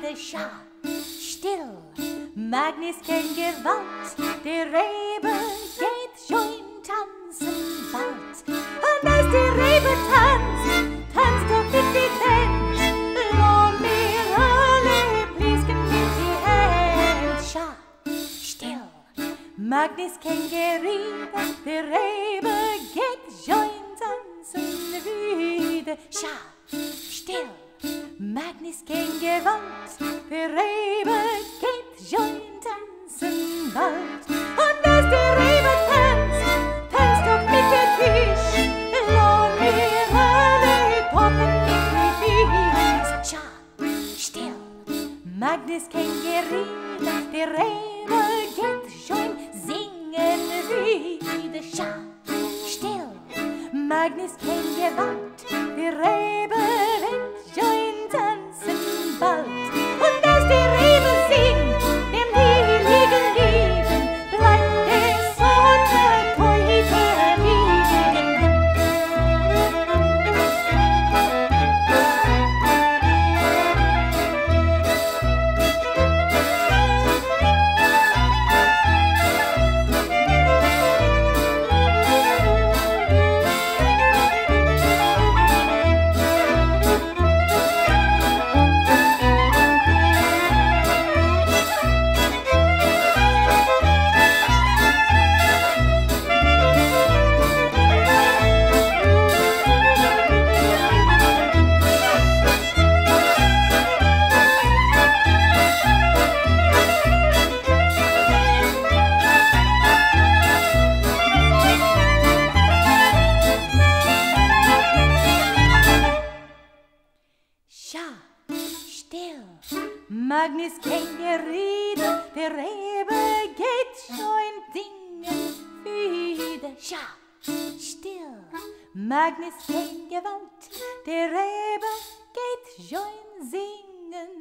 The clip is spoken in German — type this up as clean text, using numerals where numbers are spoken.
wieder Schar. Still, Magnus kein Gewalt, der Rebe geht schon tanzen bald. Und als die Rebe tanzt, tanzt doch mit die Band. Lass mir alle blisken mit die Hand. Schar, still, Magnus kein Geriebe, der Rebe geht schon tanzen wieder. Schar, still, Magnus kein Gewalt, der Rebe geht schon tanzen bald. Und als die Rebe tanzt, tanzt doch mit der Tisch. Lass mir alle poppen mit die Fies. Schau, still, Magnus kein Geriebe, der Rebe geht schon singen wieder. Schau, still, Magnus kein Gewalt, der Rebe wird schon tanzen bald. Und als die Rebe singt, dem die liegen lieben, bleibt es ohne Teufel liegen. Magnus kein Gerede, der Rebe geht schon singen wieder. Schau, still, Magnus kein Gewalt, der Rebe geht schon singen